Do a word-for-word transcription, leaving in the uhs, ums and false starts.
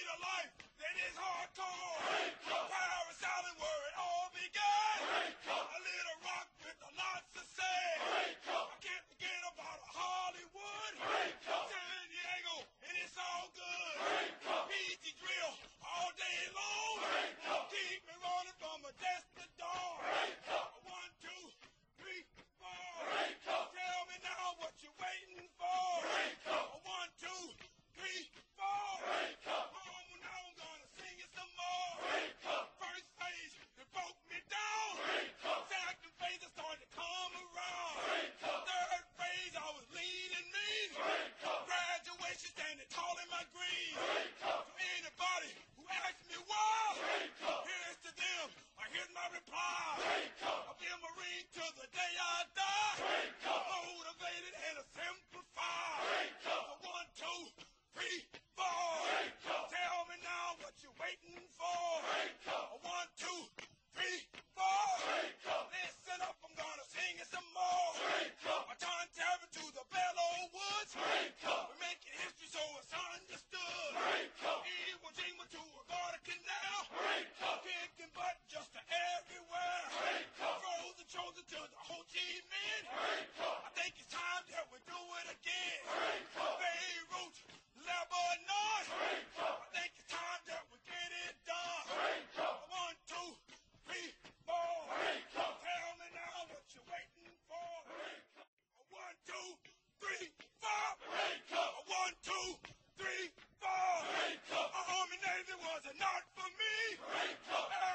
a life that is hardcore. Paris Island where it all began. A little rock with a lot to say. I can't forget about Hollywood. San Diego, and it's all good. Easy drill all day long. Keep me running from a desk to dawn. One, two, three, four. Tell me now what you're waiting for. One, two, three, four. Oh, now I'm gonna sing it some more. First phase, it broke me down. Second phase, I started to come around. Third phase, I was lean and mean. Graduation, standing tall in my green. So anybody who asks me why, here's to them, or here's my reply. I'll be a Marine till the day I die. Motivated and a simplified. So one, two, three, four. Tell me now what you're waiting for. One, two, three, four. Listen up, I'm gonna sing it some more. I turn terror to the Bellow Woods. We're making history so it's understood. Iwo Jima to a Garda Canal. Kicking butt just to everywhere. Frozen chosen to the Ho Chi Minh. I think it's time that we do it again. Beirut, Lebanon. I think it's time that we get it done. One, two, three, four. Tell me now what you're waiting for. One, two, three, four. One, two, three, four. Army Navy was not for me.